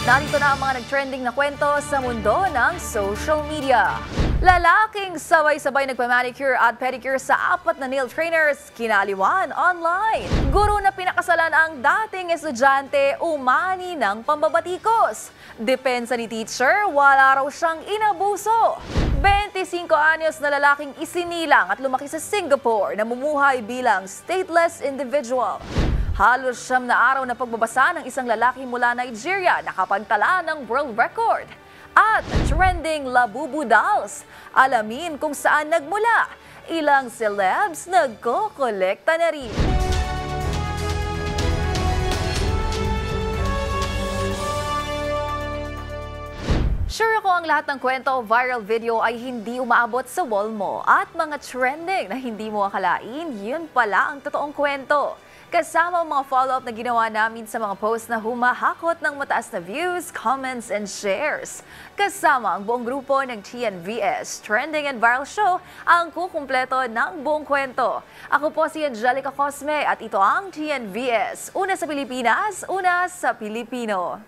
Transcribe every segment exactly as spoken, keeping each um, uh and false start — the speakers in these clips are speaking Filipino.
Narito na ang mga nag-trending na kwento sa mundo ng social media. Lalaking sabay-sabay nagpa-manicure at pedicure sa apat na nail trainers, kinaliwan online. Guro na pinakasalan ang dating estudyante, umani ng pambabatikos. Depensa ni teacher, wala raw siyang inabuso. twenty-five anyos na lalaking isinilang at lumaki sa Singapore, namumuhay bilang stateless individual. Halos siyam na araw na pagbabasa ng isang lalaki mula Nigeria nakapagtala ng world record. At trending Labubu dolls. Alamin kung saan nagmula. Ilang celebs nagko-kolekta na rin. Sure ako ang lahat ng kwento o viral video ay hindi umaabot sa wall mo. At mga trending na hindi mo akalain, yun pala ang totoong kwento. Kasama ang mga follow-up na ginawa namin sa mga posts na humahakot ng mataas na views, comments, and shares. Kasama ang buong grupo ng T N V S, Trending and Viral Show, ang kukumpleto ng buong kwento. Ako po si Angelica Cosme at ito ang T N V S. Una sa Pilipinas, una sa Pilipino.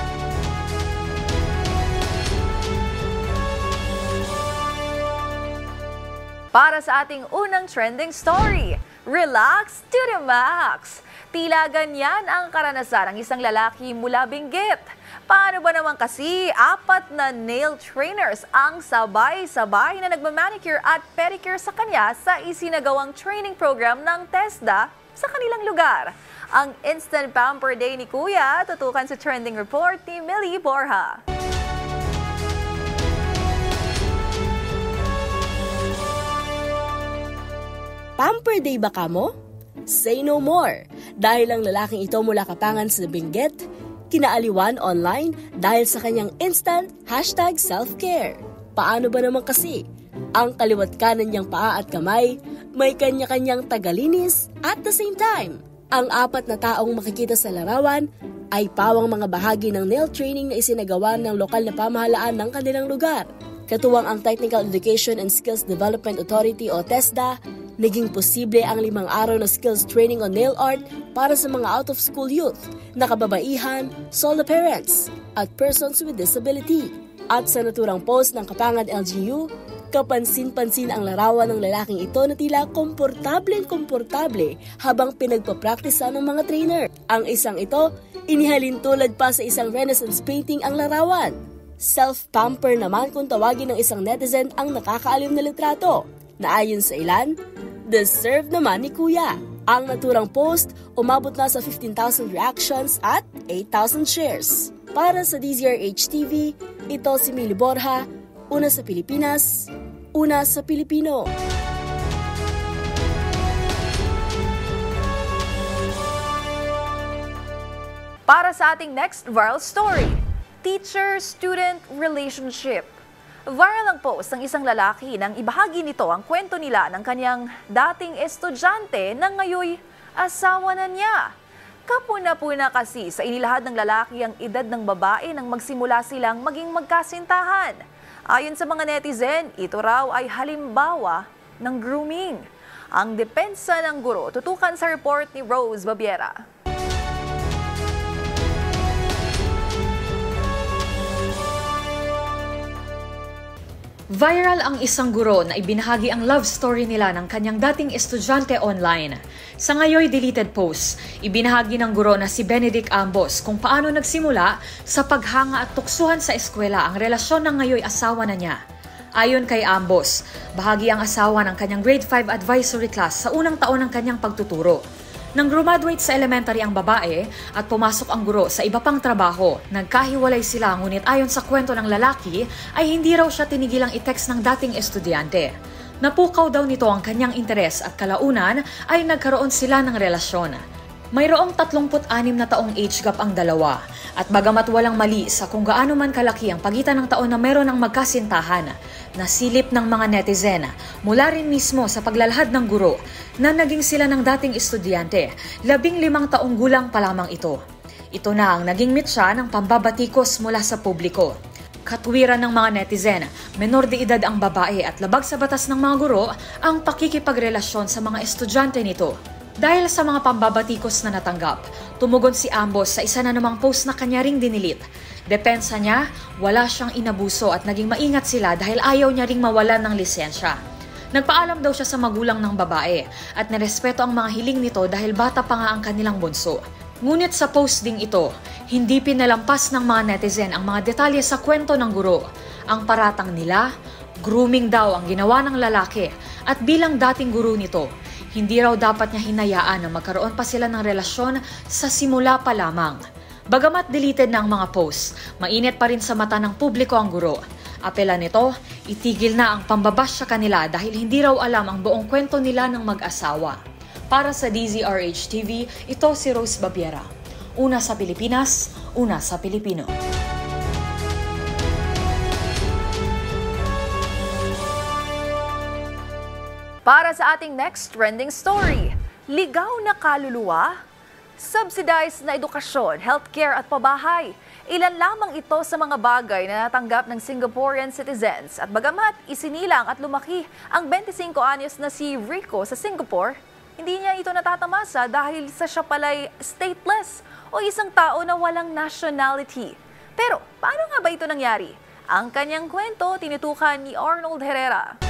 Para sa ating unang trending story, relax to the max. Tila ganyan ang karanasan ng isang lalaki mula Benguet. Paano ba naman kasi apat na nail trainers ang sabay-sabay na nagmamanicure at pedicure sa kanya sa isinagawang training program ng TESDA sa kanilang lugar? Ang Instant Pamper Day ni Kuya, tutukan sa trending report ni Millie Borja. Pamper Day ba ka mo? Say no more! Dahil ang lalaking ito mula Kapangan sa Benguet, kinaaliwan online dahil sa kanyang instant hashtag self-care. Paano ba naman kasi? Ang kaliwat kanan niyang paa at kamay, may kanya-kanyang tagalinis at the same time. Ang apat na taong makikita sa larawan ay pawang mga bahagi ng nail training na isinagawa ng lokal na pamahalaan ng kanilang lugar. Katuwang ang Technical Education and Skills Development Authority o TESDA, naging posible ang limang araw na skills training on nail art para sa mga out-of-school youth, nakababaihan, solo parents, at persons with disability. At sa naturang post ng Kapangan L G U, kapansin-pansin ang larawan ng lalaking ito na tila komportableng-komportable habang pinagpapraktisa ng mga trainer. Ang isang ito, inihalin tulad pa sa isang Renaissance painting ang larawan. Self-pamper naman kung tawagin ng isang netizen ang nakakaalim na litrato, na ayon sa ilan, deserve naman ni Kuya. Ang naturang post, umabot na sa fifteen thousand reactions at eight thousand shares. Para sa D Z R H T V, ito si Millie Borja, una sa Pilipinas, una sa Pilipino. Para sa ating next viral story, teacher-student relationship. Viral ang post ng isang lalaki nang ibahagi nito ang kwento nila ng kanyang dating estudyante na ngayoy asawa na niya. Kapuna-puna kasi sa inilahad ng lalaki ang edad ng babae nang magsimula silang maging magkasintahan. Ayon sa mga netizen, ito raw ay halimbawa ng grooming. Ang depensa ng guro, tutukan sa report ni Rose Babiera. Viral ang isang guro na ibinahagi ang love story nila ng kanyang dating estudyante online. Sa ngayoy deleted post, ibinahagi ng guro na si Benedict Ambos kung paano nagsimula sa paghanga at tuksuhan sa eskwela ang relasyon ng ngayoy asawa na niya. Ayon kay Ambos, bahagi ang asawa ng kanyang grade five advisory class sa unang taon ng kanyang pagtuturo. Nang graduate sa elementary ang babae at pumasok ang guro sa iba pang trabaho, nagkahiwalay sila ngunit ayon sa kwento ng lalaki ay hindi raw siya tinigilang i-text ng dating estudyante. Napukaw daw nito ang kanyang interes at kalaunan ay nagkaroon sila ng relasyon. Mayroong tatlumput-anim na taong age gap ang dalawa at bagamat walang mali sa kung gaano man kalaki ang pagitan ng taon na meron ng magkasintahan, nasilip ng mga netizen mula rin mismo sa paglalahad ng guro na naging sila ng dating estudyante, labing limang taong gulang pa lamang ito. Ito na ang naging mitsa ng pambabatikos mula sa publiko. Katwiran ng mga netizen, menor de edad ang babae at labag sa batas ng mga guro ang pakikipagrelasyon sa mga estudyante nito. Dahil sa mga pambabatikos na natanggap, tumugon si Ambos sa isa na namang post na kanya ring dinilit. Depensa niya, wala siyang inabuso at naging maingat sila dahil ayaw niya ring mawalan ng lisensya. Nagpaalam daw siya sa magulang ng babae at nirespeto ang mga hiling nito dahil bata pa nga ang kanilang bunso. Ngunit sa post ding ito, hindi pinalampas ng mga netizen ang mga detalye sa kwento ng guro. Ang paratang nila, grooming daw ang ginawa ng lalaki at bilang dating guro nito, hindi raw dapat niya hinayaan na magkaroon pa sila ng relasyon sa simula pa lamang. Bagamat deleted na ang mga posts, mainit pa rin sa mata ng publiko ang guro. Apela nito, itigil na ang pambabash sa kanila dahil hindi raw alam ang buong kwento nila ng mag-asawa. Para sa D Z R H T V, ito si Rose Babiera. Una sa Pilipinas, una sa Pilipino. Para sa ating next trending story, ligaw na kaluluwa, subsidized na edukasyon, healthcare at pabahay. Ilan lamang ito sa mga bagay na natanggap ng Singaporean citizens. At bagamat isinilang at lumaki ang twenty-five anyos na si Rico sa Singapore, hindi niya ito natatamasa dahil sa siya pala'y stateless o isang tao na walang nationality. Pero paano nga ba ito nangyari? Ang kanyang kwento tinutukan ni Arnold Herrera.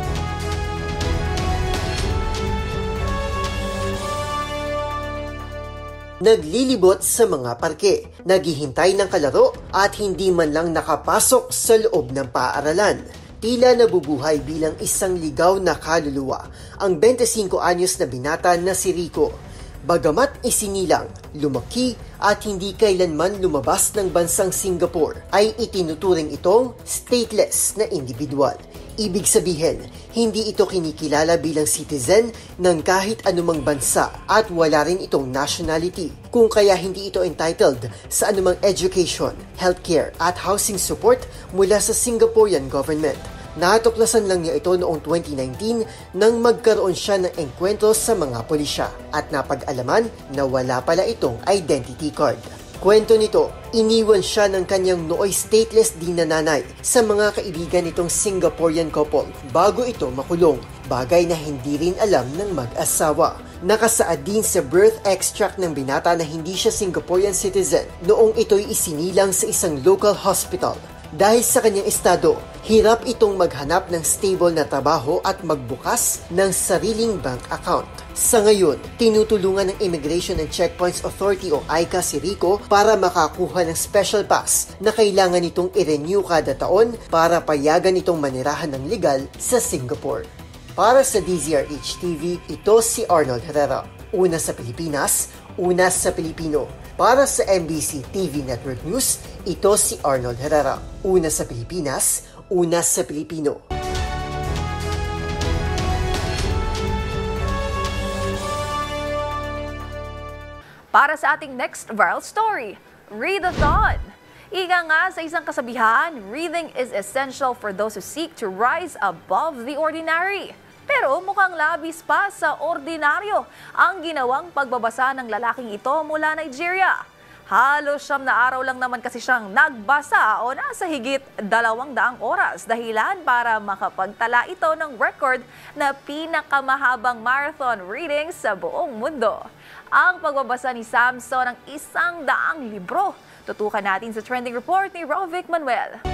Naglilibot sa mga parke, naghihintay ng kalaro at hindi man lang nakapasok sa loob ng paaralan. Tila nabubuhay bilang isang ligaw na kaluluwa ang twenty-five anyos na binata na si Rico. Bagamat isinilang, lumaki at hindi kailanman lumabas ng bansang Singapore, ay itinuturing itong stateless na individual. Ibig sabihin, hindi ito kinikilala bilang citizen ng kahit anumang bansa at wala rin itong nationality, kung kaya hindi ito entitled sa anumang education, healthcare at housing support mula sa Singaporean government. Natuklasan lang niya ito noong twenty nineteen nang magkaroon siya ng engkwentro sa mga pulisya at napag-alaman na wala pala itong identity card. Kwento nito, iniwan siya ng kanyang nooy stateless din na nanay sa mga kaibigan nitong Singaporean couple bago ito makulong, bagay na hindi rin alam ng mag-asawa. Nakasaad din sa birth extract ng binata na hindi siya Singaporean citizen noong ito'y isinilang sa isang local hospital. Dahil sa kanyang estado, hirap itong maghanap ng stable na trabaho at magbukas ng sariling bank account. Sa ngayon, tinutulungan ng Immigration and Checkpoints Authority o I C A si Rico para makakuha ng special pass na kailangan itong i-renew kada taon para payagan itong manirahan ng legal sa Singapore. Para sa D Z R H T V, ito si Arnold Herrera. Una sa Pilipinas, una sa Pilipino. Para sa M B C T V Network News, ito si Arnold Herrera. Una sa Pilipinas, una sa Pilipino. Para sa ating next viral story, Readathon. Ika nga sa isang kasabihan, reading is essential for those who seek to rise above the ordinary. Pero mukhang labis pa sa ordinaryo ang ginawang pagbabasa ng lalaking ito mula Nigeria. Halos siyam na araw lang naman kasi siyang nagbasa o nasa higit dalawang daang oras dahilan para makapagtala ito ng record na pinakamahabang marathon reading sa buong mundo. Ang pagbabasa ni Samson ng isang daang libro. Tutukan natin sa trending report ni Rovic Manuel.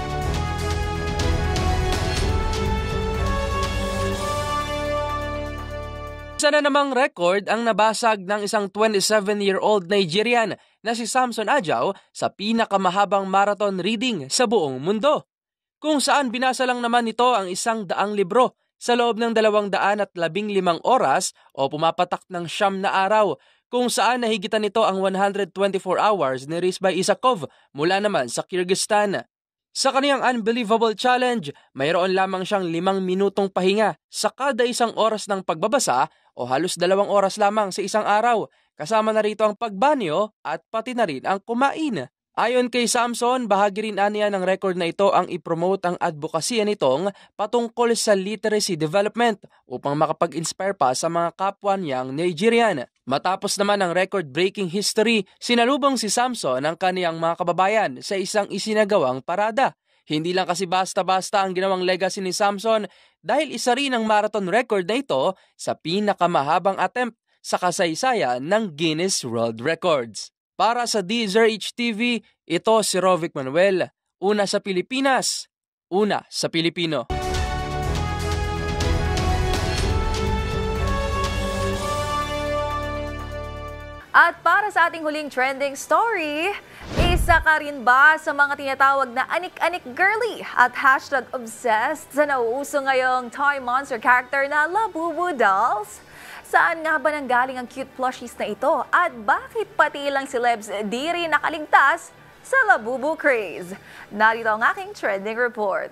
Isa na namang record ang nabasag ng isang twenty-seven-year-old Nigerian na si Samson Ajao sa pinakamahabang marathon reading sa buong mundo. Kung saan binasa lang naman nito ang isang daang libro sa loob ng dalawang daan at labing limang oras o pumapatak ng siyam na araw, kung saan nahigitan nito ang one hundred twenty-four hours ni Rizbay Isakov mula naman sa Kyrgyzstan. Sa kaniyang unbelievable challenge, mayroon lamang siyang limang minutong pahinga sa kada isang oras ng pagbabasa o halos dalawang oras lamang sa isang araw, kasama na rito ang pagbanyo at pati na rin ang kumain. Ayon kay Samson, bahagi rin aniya ng record na ito ang ipromote ang advokasya nitong patungkol sa literacy development upang makapag-inspire pa sa mga kapwa niyang Nigerian. Matapos naman ang record-breaking history, sinalubong si Samson ang kaniyang mga kababayan sa isang isinagawang parada. Hindi lang kasi basta-basta ang ginawang legacy ni Samson dahil isa rin ang marathon record na ito sa pinakamahabang attempt sa kasaysayan ng Guinness World Records. Para sa D Z R H T V, ito si Rovic Manuel. Una sa Pilipinas, una sa Pilipino. At para sa ating huling trending story, isa ka rin ba sa mga tinatawag na anik-anik girly at hashtag obsessed sa nauuso ngayong toy monster character na Labubu dolls? Saan nga ba nanggaling ang cute plushies na ito at bakit pati ilang celebs di rin nakaligtas sa Labubu craze? Narito ang aking trending report.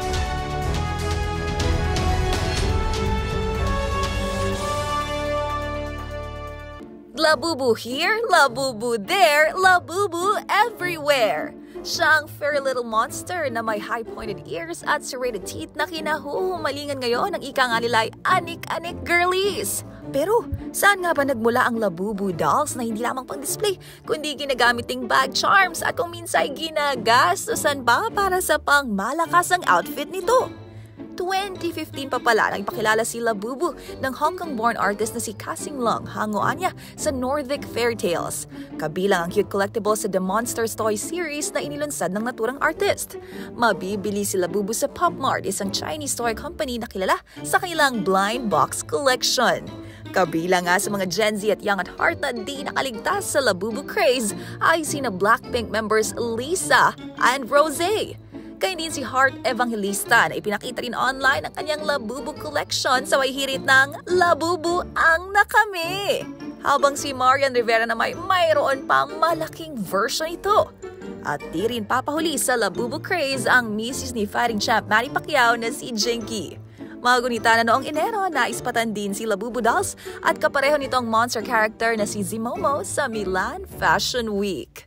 Labubu here, Labubu there, Labubu everywhere. Siya ang fairy little monster na may high-pointed ears at serrated teeth na kinahuhumalingan ngayon ng ika nga nila ay anik-anik girlies. Pero saan nga ba nagmula ang Labubu dolls na hindi lamang pang-display kundi ginagamiting bag charms at kung minsay ginagastusan pa para sa pangmalakasang outfit nito? twenty fifteen pa pala nang ipakilala si Labubu ng Hong Kong-born artist na si Kasing Long hanguan niya sa Nordic Fairy Tales. Kabilang ang cute collectible sa The Monsters Toy series na inilunsad ng naturang artist. Mabibili si Labubu sa Pop Mart, isang Chinese toy company na kilala sa kanilang blind box collection. Kabilang nga sa mga Gen Z at young at heart na di nakaligtas sa Labubu craze ay sina Blackpink members Lisa and Rosé. Kaya din si Heart Evangelista na ipinakita rin online ang kanyang Labubu collection sa way hirit ng Labubu ang nakami. Habang si Marian Rivera na may mayroon pang malaking version ito. At di rin papahuli sa Labubu craze ang misis ni fighting champ Manny Pacquiao na si Jinky. Magunita na noong Enero na ispatan din si Labubu dolls at kapareho nitong monster character na si Zimomo sa Milan Fashion Week.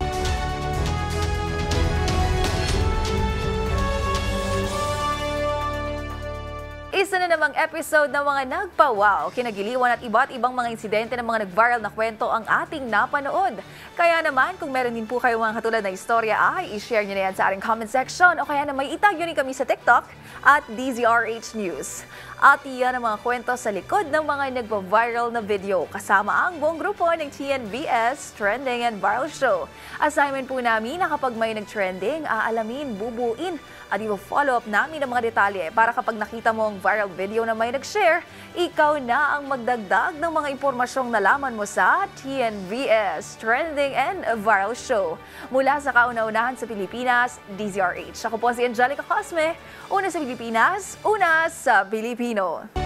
Isa na namang episode ng mga nagpa-wow, kinagiliwan at iba't ibang mga insidente ng mga nag-viral na kwento ang ating napanood. Kaya naman, kung meron din po kayo mga katulad na istorya ay i-share nyo na yan sa ating comment section o kaya na may itag nyo rin kami sa TikTok at D Z R H News. At iyan ang mga kwento sa likod ng mga nagpa-viral na video kasama ang buong grupo ng T N V S Trending and Viral Show. Assignment po namin na kapag may nag-trending, aalamin, bubuin at i-follow up namin ang mga detalye para kapag nakita mo ang viral video na may nag-share, ikaw na ang magdagdag ng mga impormasyong nalaman mo sa T N V S Trending and Viral Show. Mula sa kauna-unahan sa Pilipinas, D Z R H. Ako po si Angelica Cosme, una sa Pilipinas, una sa Pilipino.